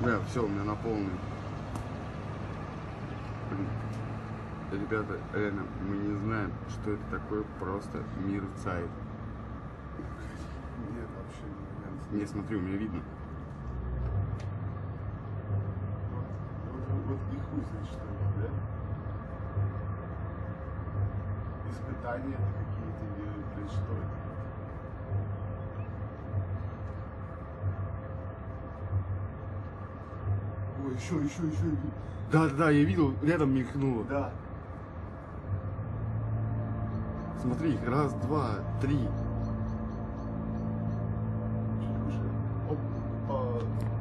Бля, все, у меня на полный. Блин. Ребята, реально, мы не знаем, что это такое, просто мерцает. Нет, вообще не. Не, смотри, у меня видно. Вот и хуй знает, что это, да? Испытания какие-то или, блин, что это? Ой, еще. Да, я видел, рядом мелькнуло. Да. Смотри, раз, два, три. Чуть выше. Опа.